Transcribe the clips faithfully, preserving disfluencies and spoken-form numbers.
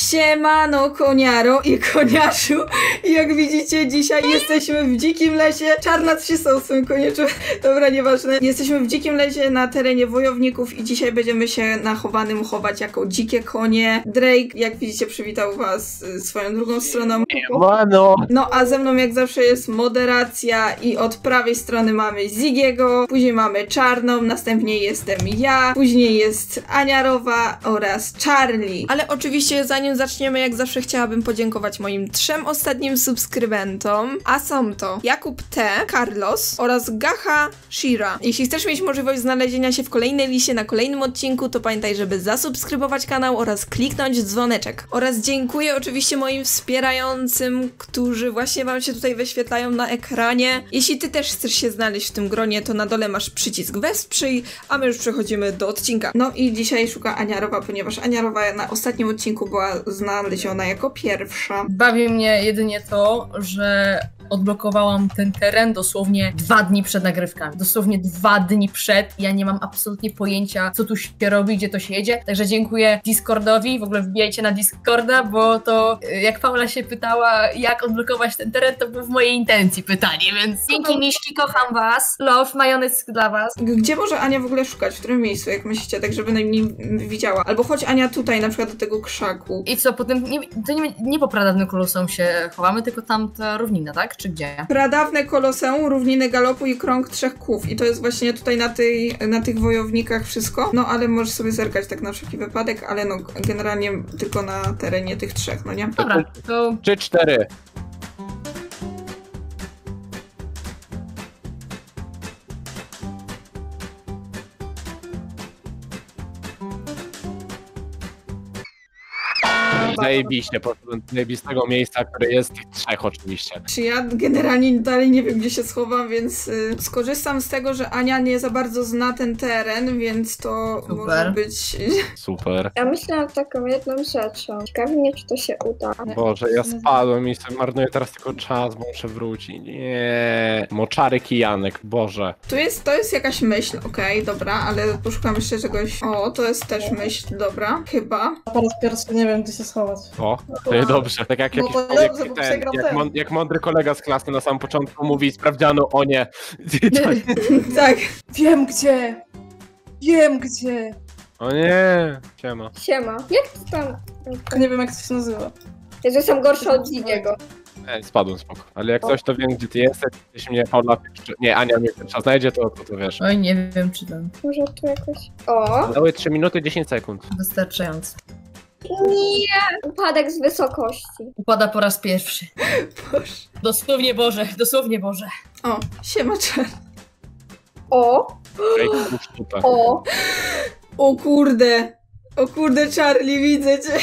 Siemano koniaro i koniarzu. I jak widzicie, dzisiaj jesteśmy w dzikim lesie. Czarna się sosem, koniecznie. Dobra, nieważne. Jesteśmy w dzikim lesie na terenie wojowników i dzisiaj będziemy się na chowanym chować jako dzikie konie. Drake, jak widzicie, przywitał was swoją drugą stroną. Mano. No a ze mną jak zawsze jest moderacja i od prawej strony mamy Zigiego, później mamy Czarną, następnie jestem ja, później jest Aniarowa oraz Charlie. Ale oczywiście zanim zaczniemy, jak zawsze chciałabym podziękować moim trzem ostatnim subskrybentom, a są to Jakub T, Carlos oraz Gacha Shira. Jeśli chcesz mieć możliwość znalezienia się w kolejnej liście na kolejnym odcinku, to pamiętaj, żeby zasubskrybować kanał oraz kliknąć dzwoneczek. Oraz dziękuję oczywiście moim wspierającym, którzy właśnie wam się tutaj wyświetlają na ekranie. Jeśli ty też chcesz się znaleźć w tym gronie, to na dole masz przycisk wesprzyj, a my już przechodzimy do odcinka. No i dzisiaj szuka Aniarowa, ponieważ Aniarowa na ostatnim odcinku była znaleziona jako pierwsza. Bawi mnie jedynie to, że odblokowałam ten teren dosłownie dwa dni przed nagrywkami. Dosłownie dwa dni przed. Ja nie mam absolutnie pojęcia, co tu się robi, gdzie to się jedzie. Także dziękuję Discordowi. W ogóle wbijajcie na Discorda, bo to jak Paula się pytała, jak odblokować ten teren, to było w mojej intencji pytanie, więc dzięki miśki, kocham was. Love, majonez dla was. Gdzie może Ania w ogóle szukać? W którym miejscu, jak myślicie, tak żeby najmniej widziała? Albo chodź Ania tutaj, na przykład do tego krzaku. I co, potem nie, to nie, nie po pradawnym koloseum się chowamy, tylko tam ta równina, tak? Czy gdzie? Pradawne koloseum, równiny galopu i krąg trzech kłów. I to jest właśnie tutaj na, tej, na tych wojownikach wszystko. No ale możesz sobie zerkać tak na wszelki wypadek, ale no generalnie tylko na terenie tych trzech, no nie? Dobra, to... Trzy, cztery. Zajebiście, po prostu zajebistego miejsca, które jest tych trzech oczywiście. Czy ja generalnie dalej nie wiem, gdzie się schowam, więc y, skorzystam z tego, że Ania nie za bardzo zna ten teren, więc to Super. może być... Super. Ja myślałam taką jedną rzeczą. Ciekawi mnie, czy to się uda. Boże, ja spadłem i sobie marnuję teraz tylko czas, bo muszę wrócić. Nie. Moczary kijanek, Boże. Tu jest, to jest jakaś myśl, okej, okay, dobra, ale poszukam jeszcze czegoś... O, to jest też myśl, dobra, chyba. Po raz pierwszy nie wiem, gdzie się schować. O, to jest dobrze. Tak jak, No jakiś, to jak, dobrze, bo ten, przegram jak, ten. mąd, jak mądry kolega z klasy na samym początku mówi sprawdzianu, o nie. Tak. Wiem gdzie! Wiem gdzie! O nie. Siema. Siema. Jak to tam? Tylko nie wiem, jak to się nazywa. Ja jestem gorsza od Zigiego. Ej, spadłem spoko. Ale jak ktoś to wie, gdzie ty jesteś, jeśli mnie Paula pierwszy... Nie, Ania mnie pierwsza znajdzie, to, to, to wiesz. Oj, nie wiem, czy tam Może tu jakoś... O! Dały trzy minuty dziesięć sekund. wystarczająco. Nie! Upadek z wysokości. Upada po raz pierwszy. Boże. Dosłownie Boże, dosłownie Boże. O, siema Czar. O! Ej, to sztuka. O! O kurde. O kurde, Charlie, widzę cię.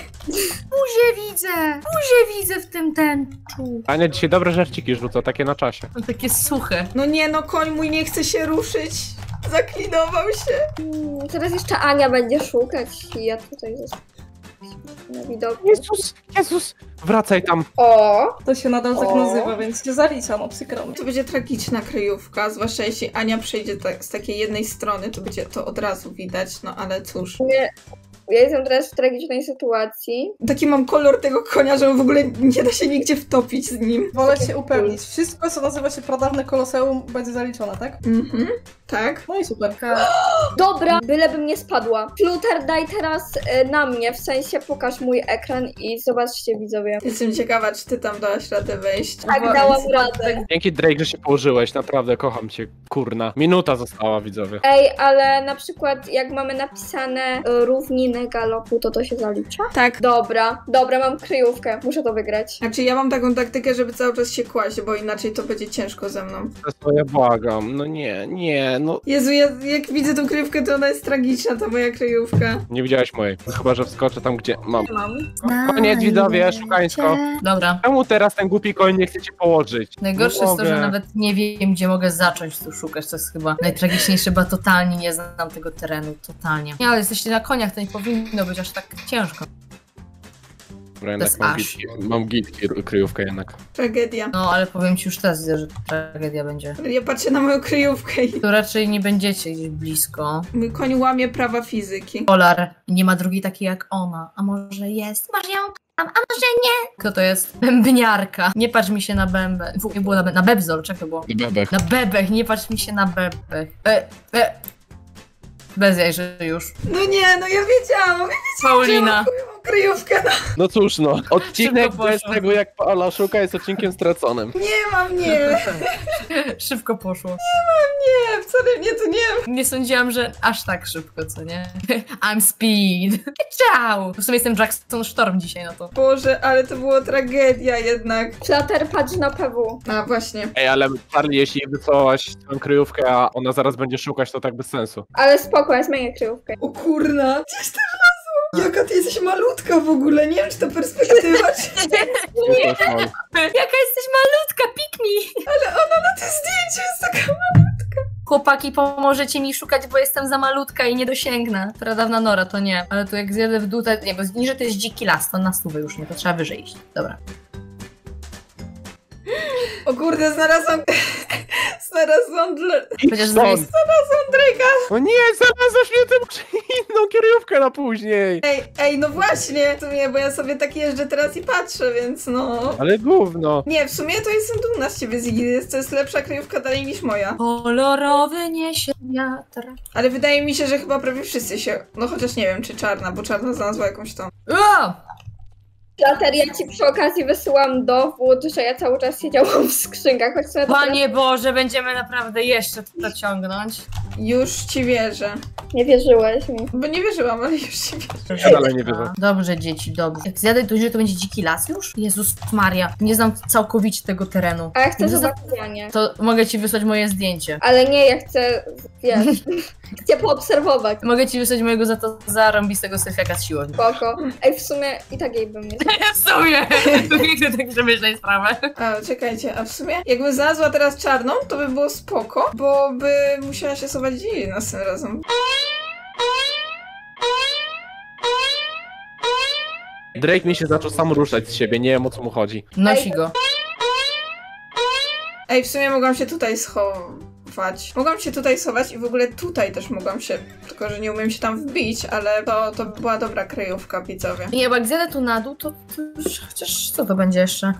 Buzię widzę! Buzię widzę w tym tęczu. Ania dzisiaj dobre żarciki rzuca, takie na czasie. No takie suche. No nie, no koń mój nie chce się ruszyć. Zaklinował się. Hmm, teraz jeszcze Ania będzie szukać i ja tutaj zostanę na widoku. Jezus, Jezus! Wracaj tam. O! To się nadal tak O. nazywa, więc się zaliczam, no przykro mi. To będzie tragiczna kryjówka, zwłaszcza jeśli Ania przejdzie tak, z takiej jednej strony, to będzie to od razu widać, no ale cóż. Nie. Ja jestem teraz w tragicznej sytuacji. Taki mam kolor tego konia, że w ogóle nie da się nigdzie wtopić z nim. Wolę się upewnić. Wszystko, co nazywa się pradawne koloseum, będzie zaliczone, tak? Mhm, tak. No i super. Dobra, bylebym nie spadła. Fluter, daj teraz y, na mnie, w sensie pokaż mój ekran i zobaczcie widzowie. Jestem ciekawa, czy ty tam dałaś radę wejść. Tak, Bo- dałam radę. Dzięki Drake, że się położyłeś, naprawdę kocham cię, kurna. Minuta została, widzowie. Ej, ale na przykład jak mamy napisane y, równiny galopu, to to się zalicza? Tak. Dobra, dobra, mam kryjówkę, muszę to wygrać. Znaczy ja mam taką taktykę, żeby cały czas się kłaść, bo inaczej to będzie ciężko ze mną. To ja błagam, no nie, nie, no. Jezu, ja, jak widzę tą kryjówkę, to ona jest tragiczna, ta moja kryjówka. Nie widziałeś mojej. Chyba, że wskoczę tam, gdzie mam. Mam. Koniec, widzowie, szukańsko. Dobra. Czemu teraz ten głupi koń nie chce cię położyć? Najgorsze Nie jest to, że mogę. nawet nie wiem, gdzie mogę zacząć tu szukać. To jest chyba najtragiczniejsze, bo totalnie nie znam tego terenu. Totalnie. Nie, ale jesteście na koniach, to nie powinno być aż tak ciężko. Dobra, jednak jest mam aż. gitki, mam gitki, kryjówkę jednak. Tragedia. No, ale powiem ci już teraz, że tragedia będzie. Ja patrzę na moją kryjówkę i To raczej nie będziecie gdzieś blisko. mój koń łamie prawa fizyki. Polar. Nie ma drugiej takiej jak ona. A może jest? Może ją kocham, a może nie? Kto to jest? Bębniarka. Nie patrz mi się na bębę. Nie było na, be na bebzol, czego było? Bebech. Na bebech, nie patrz mi się na bebech. E, e. Bez jaj, że już. No nie, no ja wiedziałam, ja Paulina. wiedziałam kryjówkę. No. No cóż no, odcinek Szybko bez poszło. tego jak Paula szuka jest odcinkiem straconym. Nie mam, nie. Szybko poszło. Nie, wcale mnie to nie. Nie sądziłam, że aż tak szybko, co nie? I'm speed. Ciao! W sumie jestem Jackson Storm dzisiaj na to. Boże, ale to była tragedia jednak. Flutter, patrz na P W. A właśnie. Ej, ale Charlie, jeśli wysłałaś tę kryjówkę, a ona zaraz będzie szukać, to tak bez sensu. Ale spoko, ja zmienię kryjówkę. O kurna, gdzieś to wlazło. Jaka ty jesteś malutka w ogóle, nie wiem czy to perspektywa, czy... Nie. To jest Jaka jesteś malutka, pick me! Ale ona na tym zdjęciu jest taka... Chłopaki, pomożecie mi szukać, bo jestem za malutka i nie dosięgnę. Pradawna Nora, to nie. Ale tu jak zjadę w dół, to nie, bo niżej to jest dziki las, to na stówę już nie, to trzeba wyżej iść. Dobra. O kurde, znalazłam... znalazłam... Dla... Chociaż z Stąd. drugiej Znalazłam Drake'a. O nie, znalazłeś mnie tę inną kierówkę na później. Ej, ej, no właśnie, w sumie, bo ja sobie tak jeżdżę teraz i patrzę, więc no... Ale gówno. Nie, w sumie to jestem dumna z ciebie, Ziggy, to jest lepsza kryjówka dalej niż moja. kolorowy niesie wiatr. Ale wydaje mi się, że chyba prawie wszyscy się... No chociaż nie wiem, czy Czarna, bo Czarna znalazła jakąś tą... O! Flutter, ja ci przy okazji wysyłam dowód, że ja cały czas siedziałam w skrzynkach, choć sobie Panie Boże, będziemy naprawdę jeszcze to ciągnąć. Już ci wierzę. nie wierzyłeś mi. Bo nie wierzyłam, ale już ci wierzę. Ja dalej nie wierzę. Dobrze, dzieci, dobrze. Jak zjadę to, że to będzie dziki las już? Jezus Maria, nie znam całkowicie tego terenu. A ja chcę No za- zobaczyć Janie. To mogę ci wysłać moje zdjęcie. Ale nie, ja chcę, wiesz, chcę poobserwować. Mogę ci wysłać mojego za to zarąbistego selfiaka z siłowni. Spoko. Ej, w sumie i tak jej bym nie... W sumie! Nigdy tak przemyśleć sprawę. A, czekajcie, a w sumie jakbym znalazła teraz Czarną, to by było spoko, bo by musiała się schować Gigi następnym razem. Drake mi się zaczął sam ruszać z siebie, nie wiem o co mu chodzi. Nosi go. Ej, w sumie mogłam się tutaj schować. Mogłam się tutaj schować i w ogóle tutaj też mogłam się, tylko że nie umiem się tam wbić, ale to, to była dobra kryjówka, widzowie. Nie, bo jak zjadę tu na dół, to, to już, chociaż co to będzie jeszcze?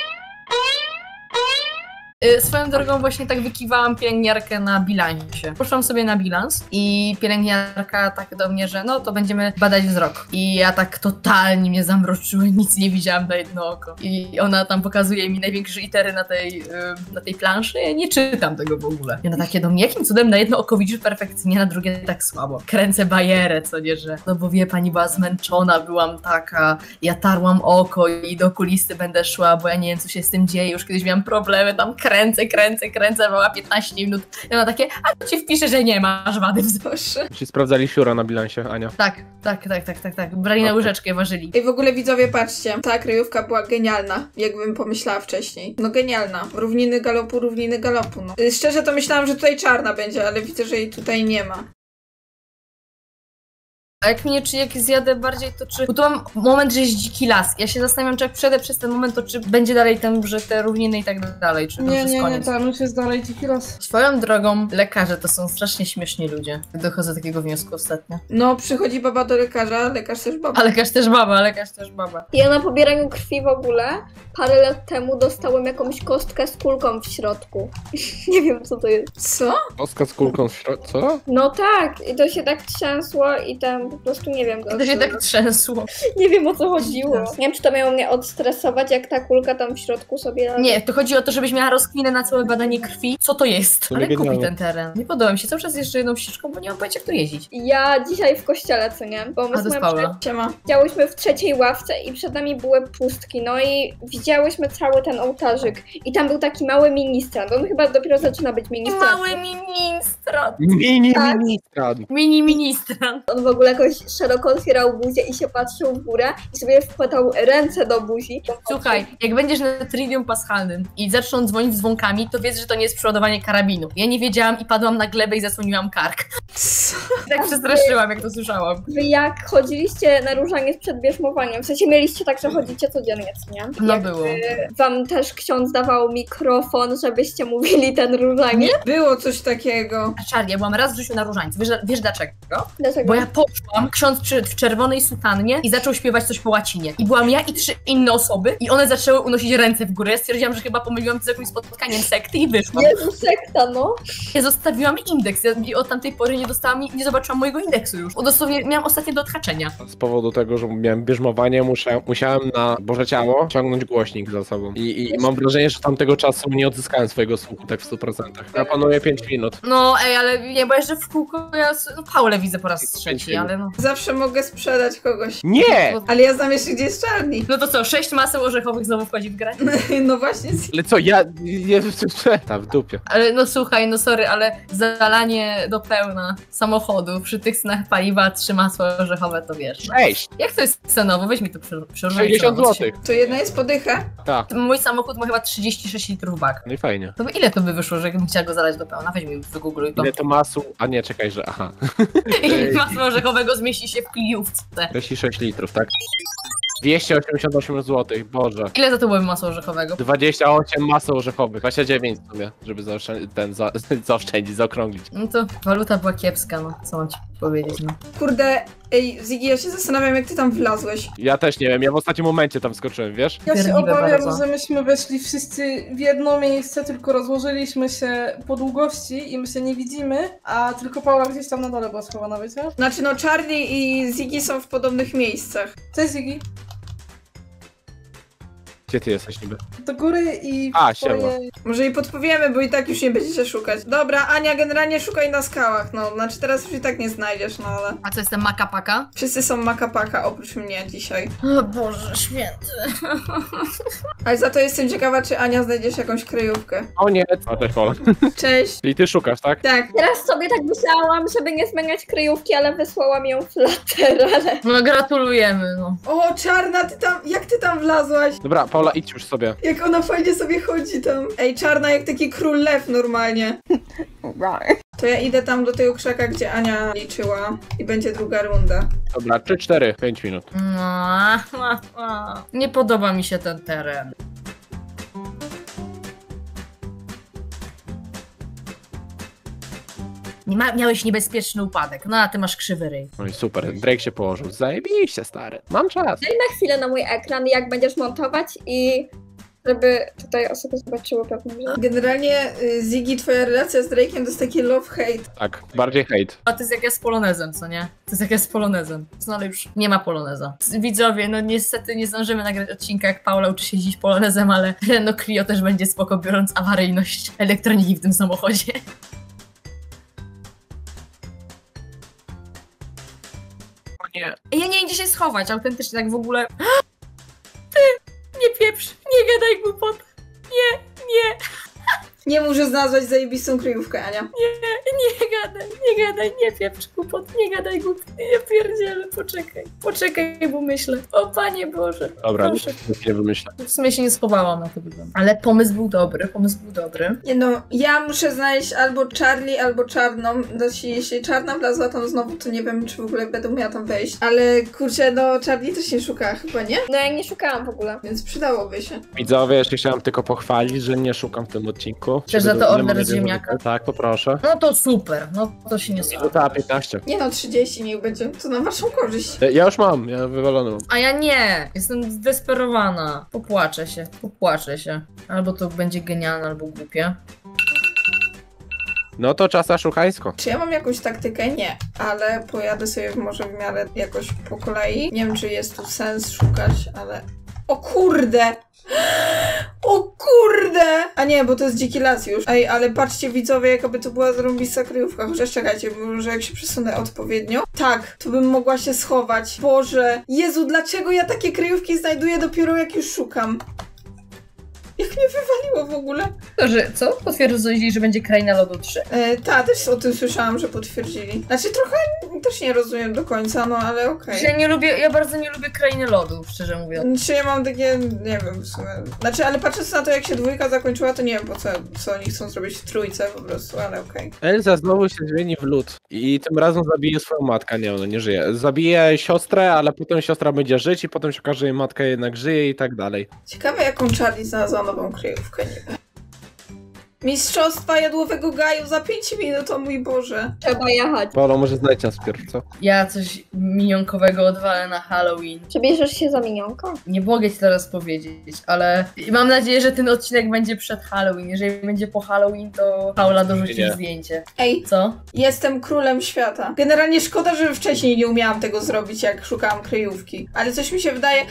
Y, Swoją drogą właśnie tak wykiwałam pielęgniarkę na bilansie. Poszłam sobie na bilans i pielęgniarka tak do mnie, że no to będziemy badać wzrok. I ja tak totalnie mnie zamroczyły, nic nie widziałam na jedno oko. I ona tam pokazuje mi największe litery na tej, y, na tej planszy, ja nie czytam tego w ogóle. I ona takie do mnie, jakim cudem na jedno oko widzisz perfekcyjnie, na drugie tak słabo. Kręcę bajerę, co nie, że no bo wie pani, była zmęczona, byłam taka, ja tarłam oko i do okulisty będę szła, bo ja nie wiem co się z tym dzieje, już kiedyś miałam problemy, tam kręcę, kręcę, kręcę, była piętnaście minut. I ona takie, a to ci wpisze, że nie masz wady wzroku. Proszę. Czy sprawdzali siura na bilansie, Ania? Tak, tak, tak, tak, tak, tak. Brali na Okej. łyżeczkę, ważyli. Ej, w ogóle widzowie, patrzcie, ta kryjówka była genialna, jakbym pomyślała wcześniej. No genialna. Równiny galopu, równiny galopu, no. Y, Szczerze to myślałam, że tutaj Czarna będzie, ale widzę, że jej tutaj nie ma. A jak mnie, czy jak zjadę bardziej, to czy... Bo tu mam moment, że jest dziki las. Ja się zastanawiam, czy jak przejdę przez ten moment, to czy będzie dalej ten, że te równiny i tak dalej, czy to już Nie, jest nie, nie, koniec. tam już jest dalej dziki los. Swoją drogą, lekarze to są strasznie śmieszni ludzie. Dochodzę do takiego wniosku ostatnio. No, przychodzi baba do lekarza, lekarz też baba. A lekarz też baba, lekarz też baba. Ja na pobieraniu krwi w ogóle parę lat temu dostałem jakąś kostkę z kulką w środku. Nie wiem co to jest. Co? Kostka z kulką w środku, co? No tak, i to się tak trzęsło i tam po prostu nie wiem. To się tak trzęsło. Nie wiem o co chodziło. Nie wiem, czy to miało mnie odstresować, jak ta kulka tam w środku sobie... Nie, to chodzi o to, żebyś miała rozkminę na całe badanie krwi. Co to jest? To Ale kupi genialne. ten teren. Nie podoba mi się. Cały czas jeszcze jedną ścieżką, bo nie mam pojęcia, jak tu jeździć. Ja dzisiaj w kościele, co nie? Bo my A, to z jest moją Paula. Siema. Siedziałyśmy w trzeciej ławce i przed nami były pustki, no i widziałyśmy cały ten ołtarzyk i tam był taki mały ministrant, on chyba dopiero zaczyna być ministrantem. Mały ministrant. Mini Tak. ministrant. Mini ministrant. On w ogóle jakoś szeroko otwierał buzię i się patrzył w górę i sobie wkładał ręce do buzi. Słuchaj, jak będziesz na Trivium Paschalnym i zaczną dzwonić dzwonkami, to wiedz, że to nie jest przeładowanie karabinu. Ja nie wiedziałam i padłam na glebę i zasłoniłam kark. Tak przestraszyłam, jak to słyszałam. Wy jak chodziliście na różaniec przed bierzmowaniem, w sensie mieliście tak, że chodzicie codziennie, co nie? No Jak było. wam też ksiądz dawał mikrofon, żebyście mówili ten różaniec? Było coś takiego. Charlie, ja byłam raz w życiu na różańcu. Wiesz, wiesz dlaczego? Dlaczego? Bo ja poszłam, ksiądz przy, w czerwonej sutannie i zaczął śpiewać coś po łacinie. I byłam ja i trzy inne osoby i one zaczęły unosić ręce w górę. Ja stwierdziłam, że chyba pomyliłam to z jakimś spotkaniem sekty i wyszłam. Jezu, sekta, no. Ja zostawiłam indeks ja, i od tamtej pory nie dostałam, nie zobaczyłam mojego indeksu już. Bo dosłownie miałam ostatnie do odhaczenia. Z powodu tego, że miałem bierzmowanie, muszę, musiałem na Boże Ciało ciągnąć głośnik za sobą. I, i mam wrażenie, że tamtego czasu nie odzyskałem swojego słuchu tak w stu procentach. Ja planuję pięć minut. No ej, ale nie, bo jeszcze w kółko ja no, Paulę widzę po raz trzeci, ale no. Zawsze mogę sprzedać kogoś. Nie! Ale ja znam jeszcze, gdzie jest Charlie. No to co, sześć maseł orzechowych znowu wchodzi w grę? No właśnie. Ale co, ja... Nie, tam w dupie. Ale no słuchaj, no sorry, ale zalanie do pełna samochodu przy tych cenach paliwa, trzy masła orzechowe, to wiesz. Cześć! Jak to jest cenowo? Weź mi to przy, przy sześćdziesiąt złotych. To jedna jest podycha. Tak. Mój samochód ma chyba trzydzieści sześć litrów bak. No i fajnie. To by ile to by wyszło, że jakbym chciała go zalać do pełna? Weź mi wygoogluj to. Ile to masu? A nie, czekaj, że aha. Ile masła orzechowego zmieści się w kijówce? trzydzieści sześć litrów, tak? dwieście osiemdziesiąt osiem złotych, Boże. Ile za to byłoby masła orzechowego? dwadzieścia osiem maseł orzechowych, dwadzieścia dziewięć w sumie, żeby zaoszczę- ten za zaoszczędzić, zaokrąglić. No to waluta była kiepska, no co mam ci powiedzieć, no. Kurde, ej, Ziggy, ja się zastanawiam, jak ty tam wlazłeś. Ja też nie wiem, ja w ostatnim momencie tam skoczyłem, wiesz? Ja się Pierdliwe obawiam, bardzo. że myśmy weszli wszyscy w jedno miejsce, tylko rozłożyliśmy się po długości i my się nie widzimy, a tylko Paula gdzieś tam na dole była schowana, wiecie? Znaczy, no Charlie i Ziggy są w podobnych miejscach. Cześć Ziggy. Gdzie ty jesteś niby? Do góry i... A, w twoje- siema. Może jej podpowiemy, bo i tak już nie będziecie szukać. Dobra, Ania, generalnie szukaj na skałach, no. Znaczy, teraz już i tak nie znajdziesz, no ale... A co, jestem makapaka? Wszyscy są makapaka, oprócz mnie dzisiaj. O Boże święty. Ale za to jestem ciekawa, czy Ania znajdziesz jakąś kryjówkę. O nie, o też Pola. Cześć. Czyli ty szukasz, tak? Tak. Teraz sobie tak myślałam, żeby nie zmieniać kryjówki, ale wysłałam ją Flutter, ale... No gratulujemy, no. O, Czarna, ty tam... Jak ty tam wlazłaś? Dobra, Paula, idź już sobie. Jak ona fajnie sobie chodzi tam. Ej, Czarna jak taki król lew normalnie. To ja idę tam do tego krzaka, gdzie Ania liczyła i będzie druga runda. Dobra, trzy, cztery, pięć minut. No, nie podoba mi się ten teren. Nie ma, miałeś niebezpieczny upadek, no a ty masz krzywy ryj. No i super, Drake się położył. Zajebiście, stary. Mam czas. Daj na chwilę na mój ekran, jak będziesz montować i żeby tutaj osoby zobaczyły pewnie, że... Generalnie y, Ziggy, twoja relacja z Drake'em to jest taki love-hate. Tak, bardziej hejt. A to jest jak ja z polonezem, co nie? To jest jak ja z polonezem. No ale już nie ma poloneza. Widzowie, no niestety nie zdążymy nagrać odcinka, jak Paula uczy się jeździć polonezem, ale Renault Clio też będzie spoko, biorąc awaryjność elektroniki w tym samochodzie. O nie. Ja nie wiem, gdzie się schować, autentycznie tak w ogóle... Ty, nie pieprz, nie gadaj głupot. Nie, nie, Nie muszę znaleźć zajebistą kryjówkę, Ania. nie gadaj, nie gadaj, nie pieprz głupot, nie gadaj głupot. Ja pierdzielę, poczekaj, poczekaj, bo myślę. O Panie Boże. Dobra, Proszę. nic nie wymyślę. W sumie się nie schowałam na to wygląda. Ale pomysł był dobry, pomysł był dobry. Nie no, ja muszę znaleźć albo Charlie, albo Czarną. Znaczy, jeśli Czarna wlazła tam znowu, to nie wiem, czy w ogóle będę miała tam wejść. Ale kurczę, no Charlie też nie szuka chyba, nie? No ja nie szukałam w ogóle. Więc przydałoby się. Widzowie, jeszcze chciałem tylko pochwalić, że nie szukam w tym odcinku. Chcesz Żeby za to do- order nie z mogę- ziemniaka? Tak, poproszę. No to super, no to się nie schowa. Minuta piętnaście. Nie no, trzydzieści niech będzie. To na waszą korzyść. E, Ja już mam, ja wywalony mam. A ja nie, jestem zdesperowana. Popłaczę się, popłaczę się. Albo to będzie genialne, albo głupie. No to czas na szukańsko. Czy ja mam jakąś taktykę? Nie. Ale pojadę sobie może w miarę jakoś po kolei. Nie wiem, czy jest tu sens szukać, ale... O kurde! O kurde! A nie, bo to jest dziki las już. Ej, ale patrzcie widzowie, jakaby to była zarąbista kryjówka. Chociaż czekajcie, bo może jak się przesunę odpowiednio. Tak, tu bym mogła się schować. Boże! Jezu, dlaczego ja takie kryjówki znajduję dopiero jak już szukam? Jak jak mnie wywaliło w ogóle. To, że co? Potwierdzili, że będzie Kraina Lodu trzy. E, ta, też o tym słyszałam, że potwierdzili. Znaczy trochę też nie rozumiem do końca, no ale okej. Okay. Ja nie lubię, ja bardzo nie lubię Krainy Lodu, szczerze mówiąc. Czy ja mam takie, nie wiem w sumie. Znaczy, ale patrząc na to, jak się dwójka zakończyła, to nie wiem po co, co oni chcą zrobić w trójce po prostu, ale okej. Elza znowu się zmieni w lód. I tym razem zabije swoją matkę. Nie, ona nie żyje. Zabije siostrę, ale potem siostra będzie żyć i potem się okaże, że jej matka jednak żyje i tak dalej. Ciekawe, jaką Charlie znalazła nową kryjówkę, nie wiem. Mistrzostwa jadłowego gaju za pięć minut, o mój Boże. Trzeba jechać. Paolo, może znajdź nas wpierw, co? Ja coś minionkowego odwalę na Halloween. Przebierzesz się za minionka? Nie mogę ci teraz powiedzieć, ale mam nadzieję, że ten odcinek będzie przed Halloween. Jeżeli będzie po Halloween, to Paula dorzuci Nie. zdjęcie. Ej, Co? jestem królem świata. Generalnie szkoda, że wcześniej nie umiałam tego zrobić, jak szukałam kryjówki. Ale coś mi się wydaje...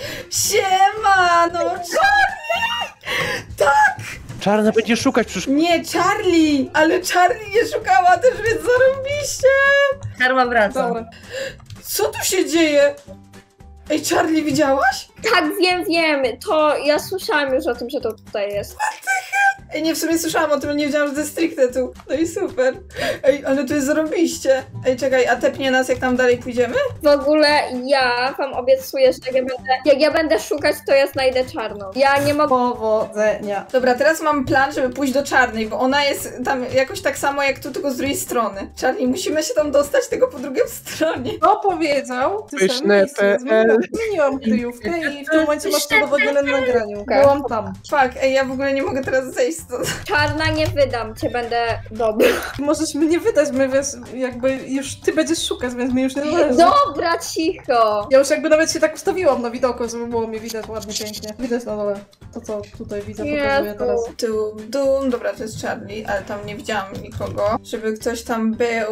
Siema, no Charlie! Tak! Czarna będzie szukać przysz... Nie, Charlie! Ale Charlie nie szukała też, więc zarobiście! Karma wraca. Dobra. Co tu się dzieje? Ej, Charlie, widziałaś? Tak, wiem, wiem. To ja słyszałam już o tym, że to tutaj jest. Ej, nie, w sumie słyszałam o tym, nie wiedziałam, że to jest stricte tu. No i super. Ej, ale tu jest zarobiście. Ej, czekaj, a tepnie nas, jak tam dalej pójdziemy? W ogóle ja wam obiecuję, że jak ja będę, jak ja będę szukać, to ja znajdę czarną. Ja nie mogę... Powodzenia. Dobra, teraz mam plan, żeby pójść do czarnej, bo ona jest tam jakoś tak samo jak tu, tylko z drugiej strony. Charlie, musimy się tam dostać, tego po drugiej stronie. Kto powiedział? Ty Pyszne sam miejsce. P L. Zmieniłam- Zmieniłam kryjówkę i w tym momencie masz to udowodnione na nagraniu. Byłam tam. Fuck, ej, ja w ogóle nie mogę teraz zejść stąd. Czarna nie wydam cię, będę dobra. Możesz mnie wydać, my wiesz, jakby już ty będziesz szukać, więc mi już nie zależy. Dobra, cicho. Ja już jakby nawet się tak ustawiłam na widoku, żeby było mnie widać ładnie, pięknie. Widać na dole. To co tutaj widzę, pokazuję Jezu. teraz. Tu, dum, dobra, to jest Charlie, ale tam nie widziałam nikogo, żeby ktoś tam był.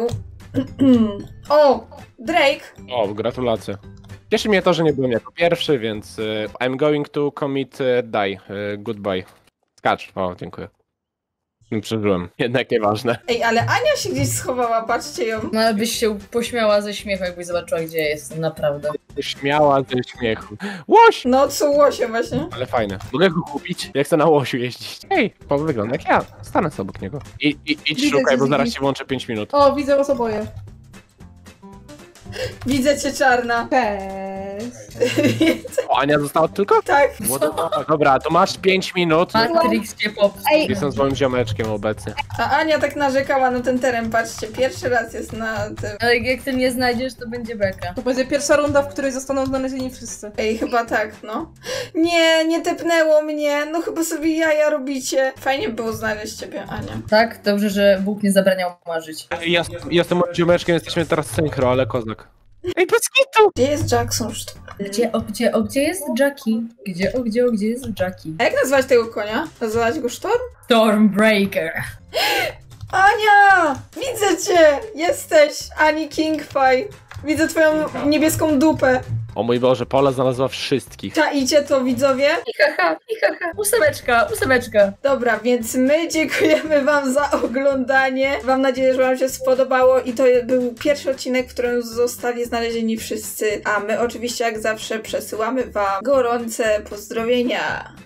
O, Drake. O, gratulacje. Cieszy mnie to, że nie byłem jako pierwszy, więc y, I'm going to commit y, die. Y, goodbye. Skacz. O, dziękuję. Przeżyłem. Jednak nieważne. Ej, ale Ania się gdzieś schowała, patrzcie ją. No ale byś się pośmiała ze śmiechu, jakbyś zobaczyła, gdzie jestem, naprawdę. Śmiała ze śmiechu. Łoś! No, co łosie właśnie. Ale fajne. Mogę go kupić? Ja chcę na łosiu jeździć. Ej, Paweł wygląda jak ja. Stanę sobie obok niego. I, i, idź Widzę szukaj, cię, bo zaraz Ziggy. ci włączę pięć minut. O, widzę was oboje. Widzę cię, czarna. Cześć. O, Ania została tylko? Tak. What the fuck? Dobra, to masz pięć minut. Matrix cię popsuł. Ej, Jestem z moim ziomeczkiem obecnie. A Ania tak narzekała na ten teren, patrzcie, pierwszy raz jest na tym. Ale jak ty mnie znajdziesz, to będzie beka. To będzie pierwsza runda, w której zostaną znalezieni wszyscy. Ej, chyba tak, no. Nie, nie tepnęło mnie, no chyba sobie jaja robicie. Fajnie było znaleźć ciebie, Ania. Tak? Dobrze, że Bóg nie zabraniał marzyć. Ej, Ja, ja z tym moim ziomeczkiem jesteśmy teraz synchro, ale kozak. Ej, bez kitu! Gdzie jest Jackson? Sztuk? Gdzie, o, gdzie, o, gdzie jest Jackie? Gdzie, o, gdzie, o, gdzie jest Jackie? A jak nazwać tego konia? Nazywać go Sztorm? Stormbreaker. Ania! Widzę cię! Jesteś, Ani Kingfy. Widzę twoją niebieską dupę. O mój Boże, Paula znalazła wszystkich. Czaicie to, widzowie? I haha, i haha. Ósemeczka, ósemeczka. Dobra, więc my dziękujemy wam za oglądanie. Mam nadzieję, że wam się spodobało i to był pierwszy odcinek, w którym zostali znalezieni wszyscy. A my oczywiście jak zawsze przesyłamy wam gorące pozdrowienia.